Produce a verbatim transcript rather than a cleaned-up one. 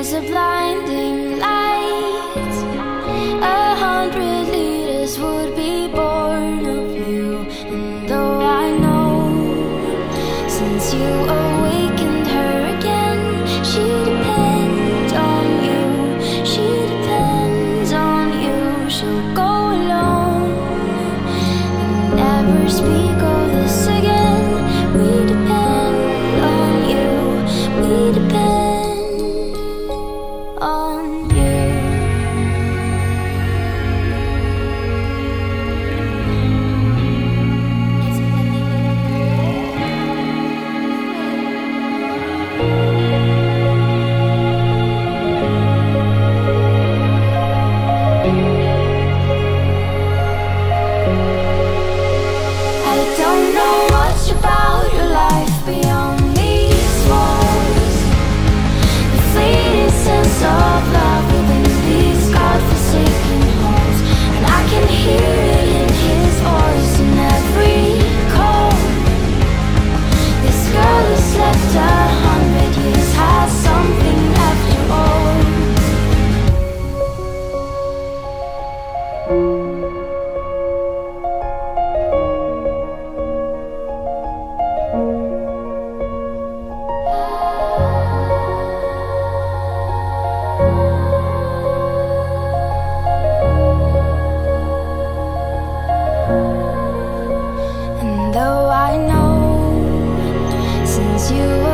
was a blinding light. A hundred leaders would be born of you. And though I know, since you awakened her again, she depends on you, she depends on you. She'll go alone and never speak of this again. We depend on you, we depend on you. I don't know much about your life beyond these walls. The fleeting sense of love within these godforsaken halls. And I can hear it in his voice in every call. This girl who slept a hundred years has something after all. And though I know, since you